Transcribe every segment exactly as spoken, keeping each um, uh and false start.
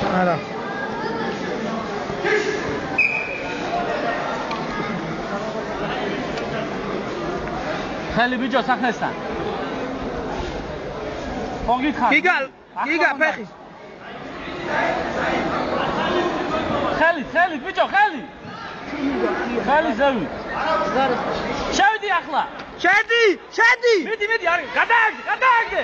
არა ხელი ბიჭო სახესთან ოგი ხარ გიგა გიგა ფეხი ხელი ხელი ბიჭო ხელი ხელი ზევი შევიდი ახლა შედი შედი მიდი მიდი არის გადააგდე გადააგდე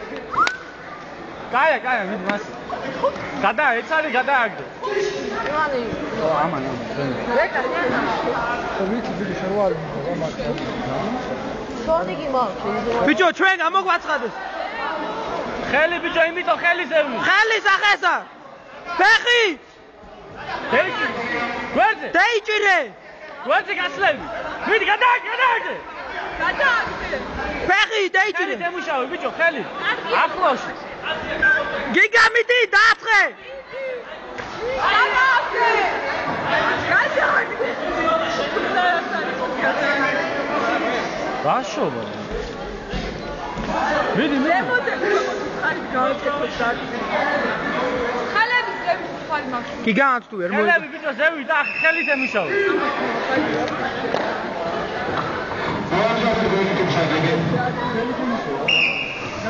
კაია კაია მიდი მას გადა ეს არის გადააგდე ივანი ო ამან ამან რეკა ვიცი ვიცი შევარ შორტი მაქვს ბიჭო ჩვენ გამოგვაცხადეს ხელი ბიჭო იმითო ხელი ზევი ხელი სახესა ფეხი დეიჭი გვერდზე დაიჭირე გვერდზე გასლევი მიდი გადააგდე გადააგდე გადააგდე ფეხი დაიჭირე ხელი დემუშავე ბიჭო ხელი ახლოში გიგა მიდი დააწყე გადააგდე გადააგდე რაშობა მიდი მიდი არის გავაკეთოთ ხალები ზევი ხარი მაქვს გიგა ანც თუ ვერ მოიწ ხელები ბიჭო ზევი და ხელი დემუშავე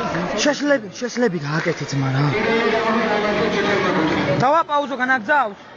შეშლები შეშლები გააკეთეთ მაგრამ დავა პაუზო განაგზავს